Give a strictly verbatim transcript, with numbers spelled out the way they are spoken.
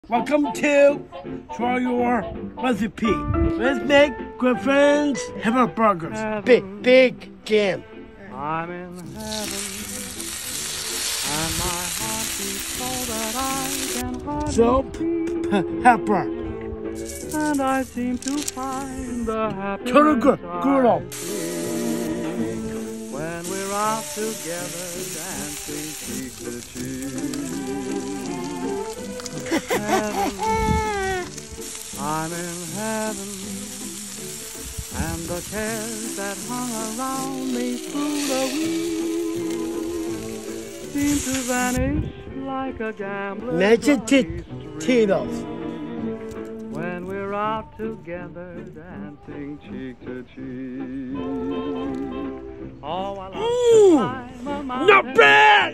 Welcome to Try Your Recipe. Let's make Griffin's hamburgers. Big, big game. I'm in heaven, and my heart beats so that I can hardly Soap, speak. pepper. And I seem to find the happiness Turtle good, good I old. seek when we're out together dancing cheek to cheek. Heaven, I'm in heaven, and the cares that hung around me through the week seem to vanish like a gambler's Magic lucky Tito's. streak when we're out together dancing cheek to cheek. Oh, I love Ooh, to climb a not mountain. bad!